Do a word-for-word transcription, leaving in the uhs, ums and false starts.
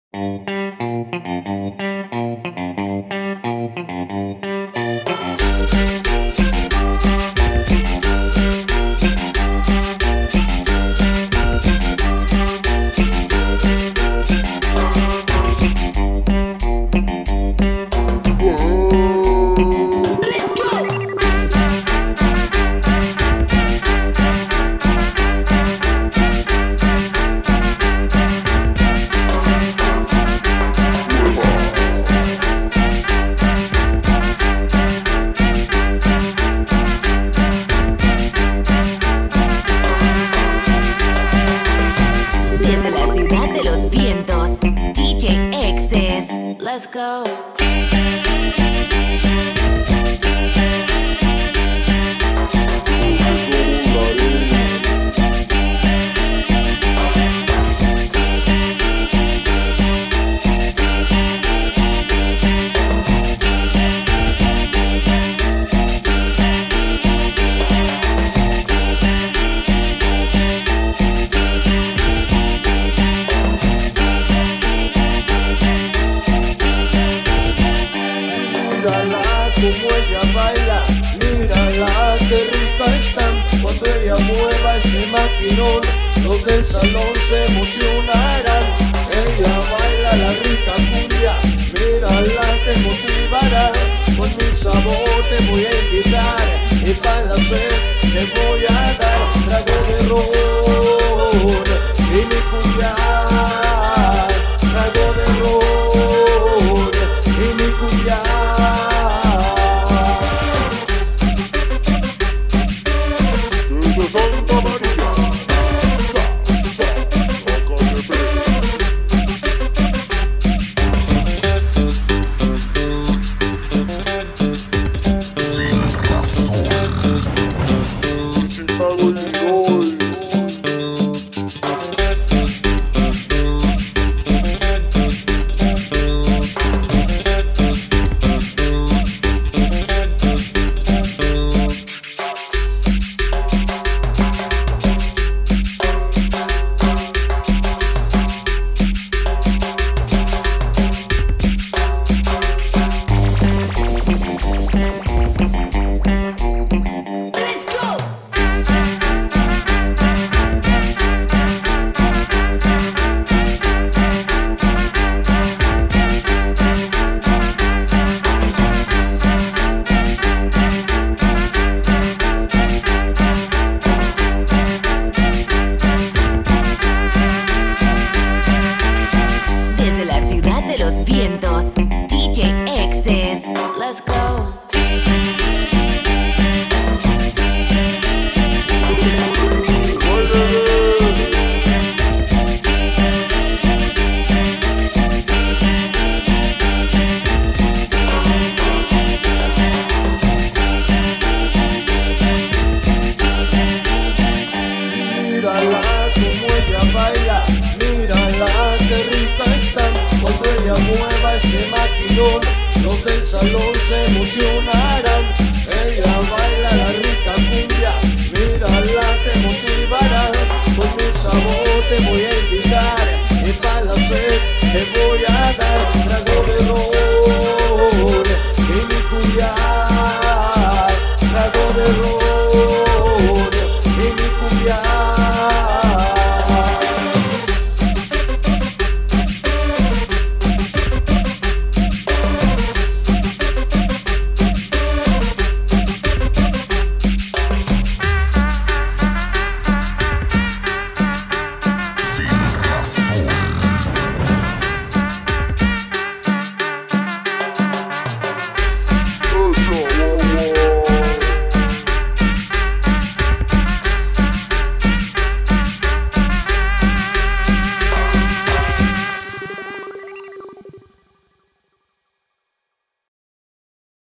Desde la ciudad de los vientos, D J Exes, let's go. Mírala como ella baila, mírala qué rica está. Cuando ella mueva ese maquinón, los del salón se emocionarán. Ella baila la rica cumbia, mírala te motivará. Con mi sabor te voy a invitar y para la sed te voy a dar trago de ron y mi cumbia. Trago de ron y mi cumbia. Santa María, sa, saca de pelo. Sin razón. Chicago, Illinois. Desde la ciudad de los vientos, D J Exes, let's go. Mírala como ella baila, mírala qué rica está. Cuando ella mueva ese maquinón, los del salón se emocionarán. Ella baila la rica cumbia, mírala te motivará. Con mi sabor te voy a invitar y para la sed te voy a dar